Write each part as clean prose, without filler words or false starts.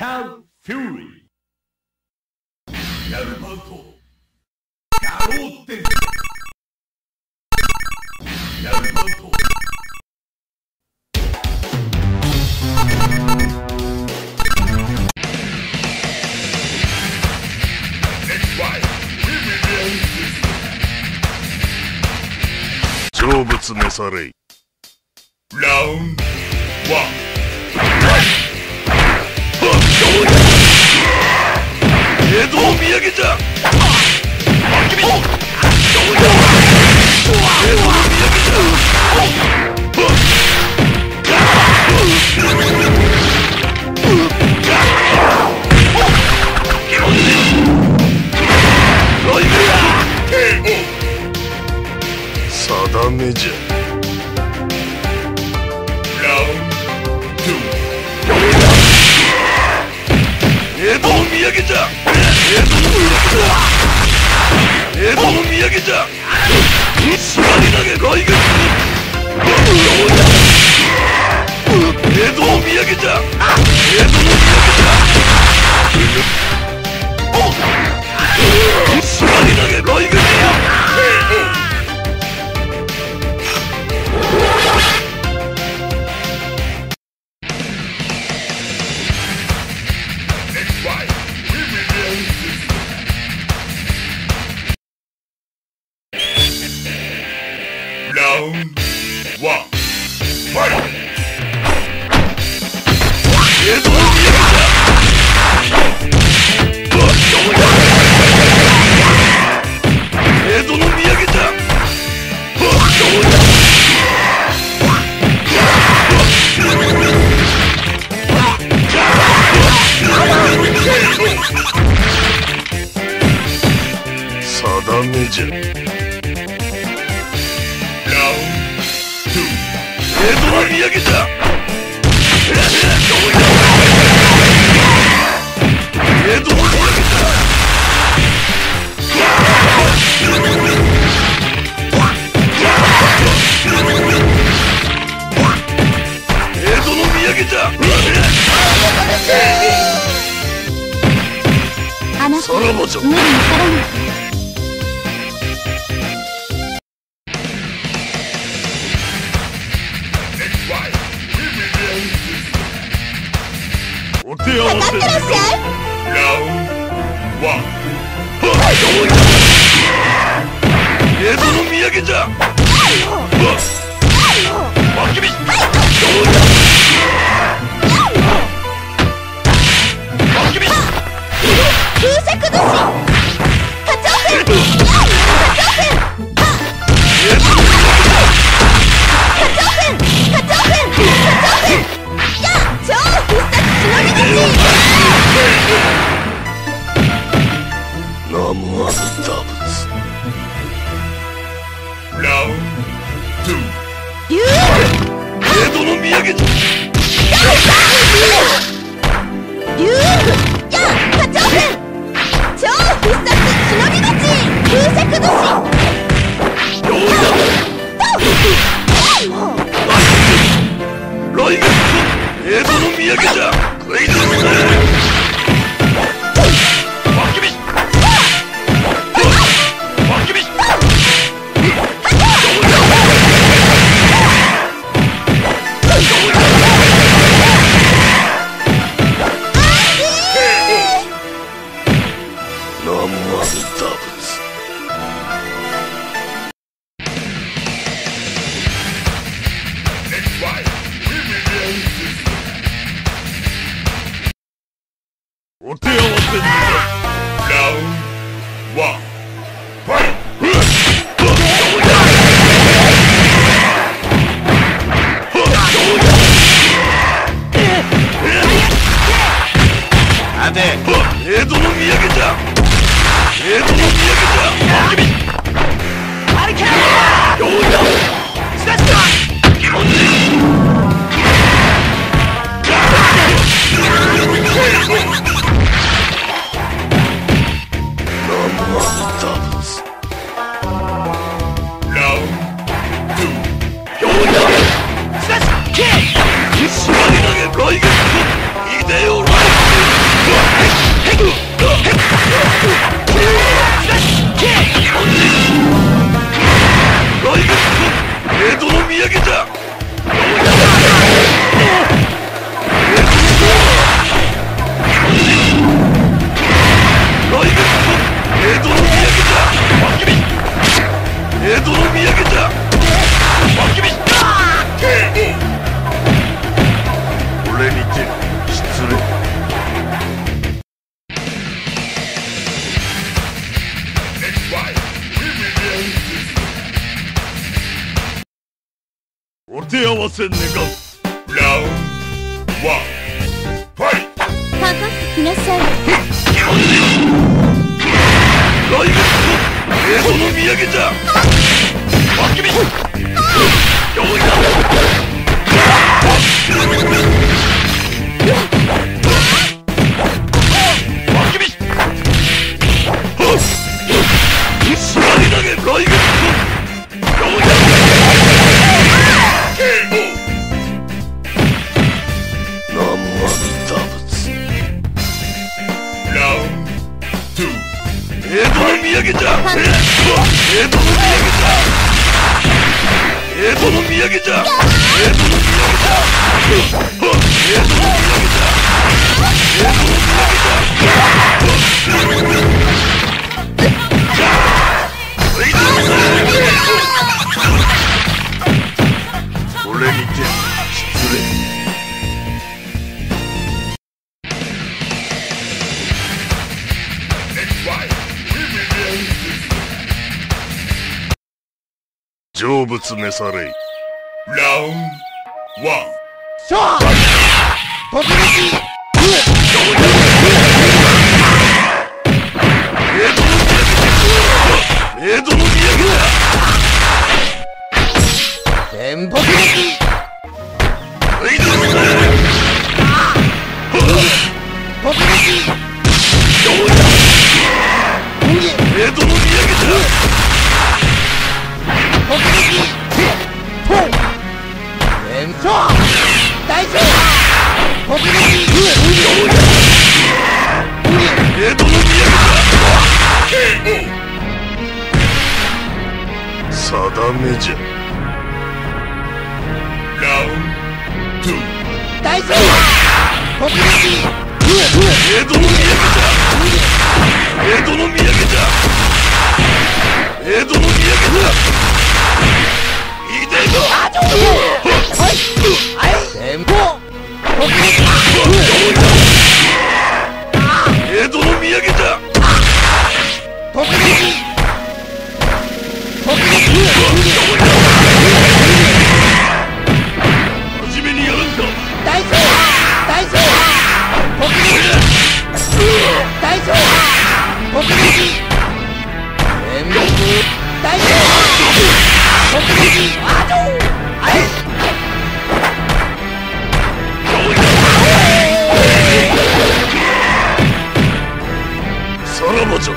Metal Fury やるまうとやろうってやるまうと成仏召されい。 ラウンドワン江戸を見上げたあきび江戸を見上げ定めじゃ。 ラウンド2江戸を見上げた江戸を見上げた島に投げ来月江戸を見上げた江戸を見上げた島に投げ来月ラウンドワンファイト江戸を見上げた江戸の見上げた定めじゃ。 江戸を見上げた江戸を見上げた江戸の見上げたあなたさらばじゃ。 無理にならないお手合わせ。 かかってらっしゃい。 ラウンドワン江戸の見上げたわきびわきび風尺年課長戦課長戦課長戦課長戦やあ超必殺忍び勝ちナムアミダ仏。 ラウンド竜 2江戸の見上げた竜やあ課長戦超必殺忍び勝ち風尺年来月江戸の見上げたクイズわきびわきび手合わせ願う。 ラウンド1ファイト。 かかってきなさい。 ライブス江戸の土産じゃ。わきみよいだ。わきみスライ投げライブスよいだ。ナムアミダ仏。 ラウンド2 江戸の土産じゃ。江戸の土産じゃ。江戸の土産じゃ。江戸の土産じゃ。江戸の土産じゃ。江戸の土産じゃ。これにて失礼。成仏召されい。 ラウンド1 しょ突撃。 江戸の土産だ。 全撲撃。 江戸の土産だ。 突撃。 江戸の土産だ。 突撃。大丈夫。突撃。 江戸の土産だ。定めじゃ。 ラウンド2 大丈夫。突撃。 江戸の土産だ。江戸の土産だ。江戸の土産だ。いでが。 はい全部。突撃。 江戸の土産だ。 突撃。突撃。 真面目にやるんだ。 大丈夫。大丈夫。突撃。大丈夫。突撃。全部。大丈夫。突撃。はい。 さらばじゃ。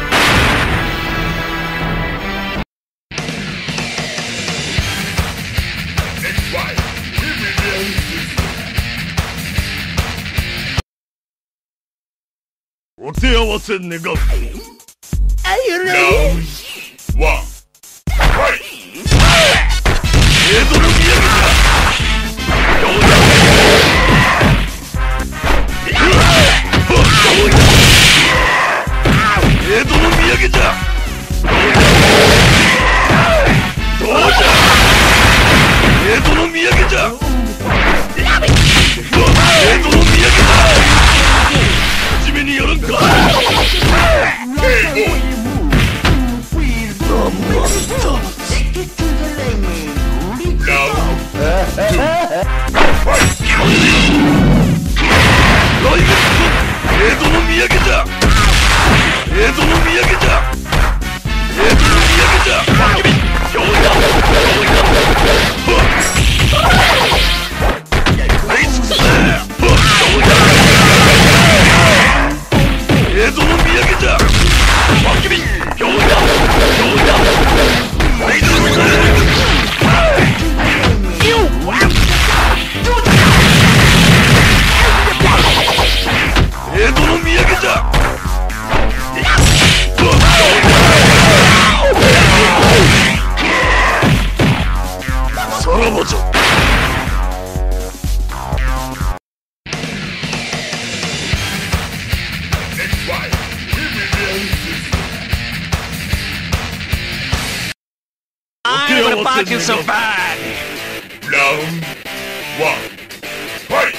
お手合わせ願う。 あゆるラウンド1ファイト。 江戸の土産だ。江戸の土産じゃ。どうじゃ。江戸の土産じゃ。江戸の土産だ。真面目にやるんか。江戸の土産じゃ。江戸の土産じゃ。江戸の土産じゃ。わきみよいだ。食い尽くせ。江戸の土産じゃ。わきみよいだ。食い尽くせ。江戸の土産じゃ。さらばじゃ。 I'm gonna bite you so bad. Round 1 fight.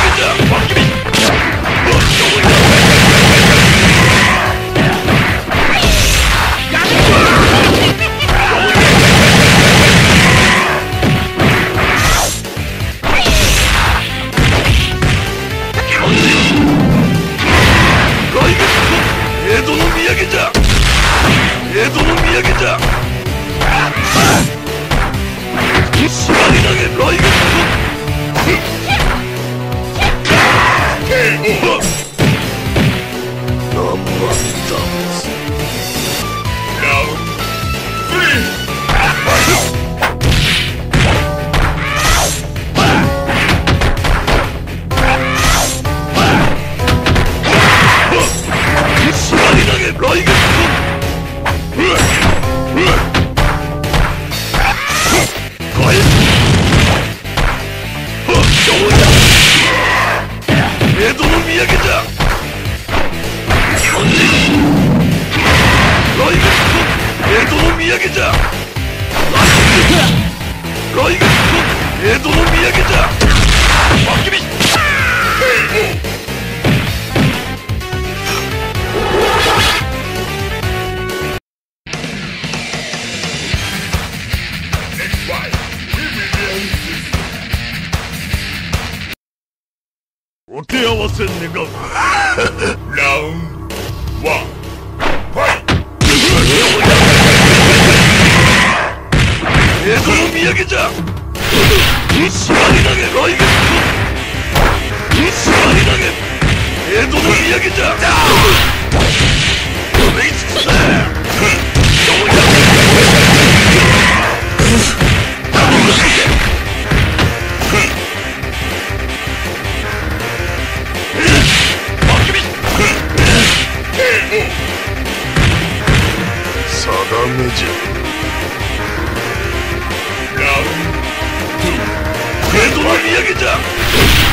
宮城じゃ。江戸の土産じゃ。江戸の土産じゃ。縛り投げ雷撃。ナンバーダンスラウンド3。縛り投げ雷撃。江戸の土産じゃ。雷撃。江戸の土産じゃ。雷撃。江戸の土産じゃ。バキビ。お手合わせ願う。ラウンド1ファイト。江戸の土産じゃ。縛り投げ雷撃。縛り投げ江戸の土産じゃ。食いつくぜ。定めじゃ。ラウンド2。江戸の土産じゃ。